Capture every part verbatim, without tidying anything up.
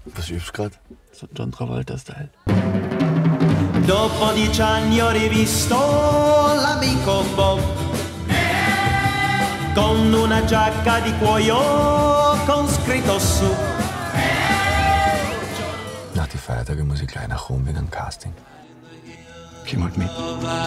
Was übst du gerade? So John Travolta-Style. Dopo dieci anni ho rivisto l'amico Bob con una giacca di cuoio con scritto su. Nach die Feiertage muss ich gleich nach Rom wegen einem Casting. Komm halt mit.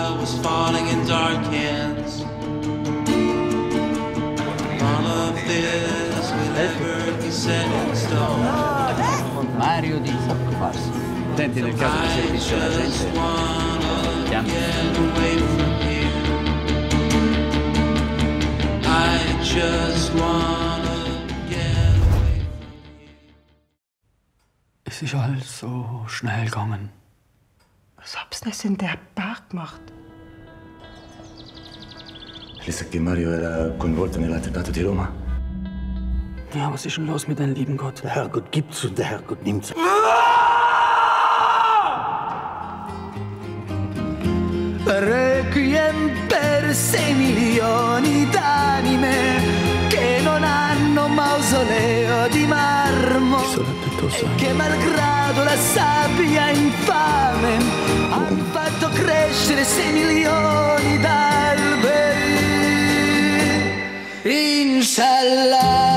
Mario di Soccofarsi. Senti, nel caso di servizio alla gente, chiami. Es ist alles so schnell gegangen. Was hab's denn in der Bar gemacht? Le sa che Mario era coinvolto nell'attentato di Roma? Ja, was ist denn los mit deinem lieben Gott? Der Herrgott gibt's und der Herrgott nimmt's. Requiem per sei milioni d'anime che non hanno mausoleo di marmo e che malgrado la sabbia infame hanno fatto crescere sei milioni d'alberi. Inshallah.